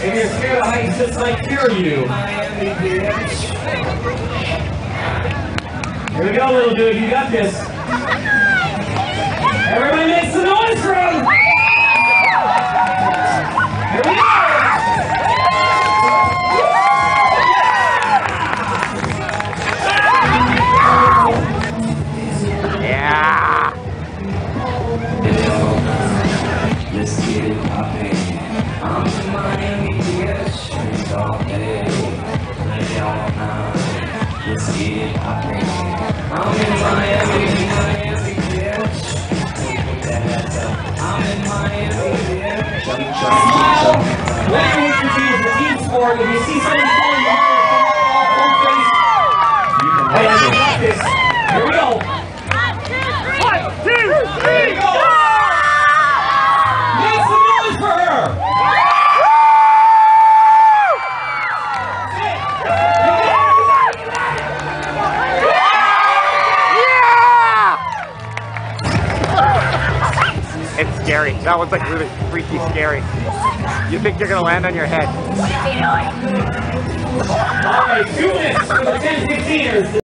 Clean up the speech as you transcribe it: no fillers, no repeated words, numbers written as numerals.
If you're scared of heights, this might cure you. Here we go, little dude. You got this. Everybody make some noise for him! Here we go! Yeah! Let's get it poppin'. I'm in Miami, bitch. It's all day. Let's get it poppin'. I'm in Miami, bitch. I'm in Miami, bitch. Whatever you do is a team sport. If you see somebody falling behind your face, hey, I got this. Here we go. 1, 2, 3, Go! Make some noise for her! It's scary. That one's like really freaky scary. You think you're gonna land on your head. All right, 2 minutes for the 10-15ers.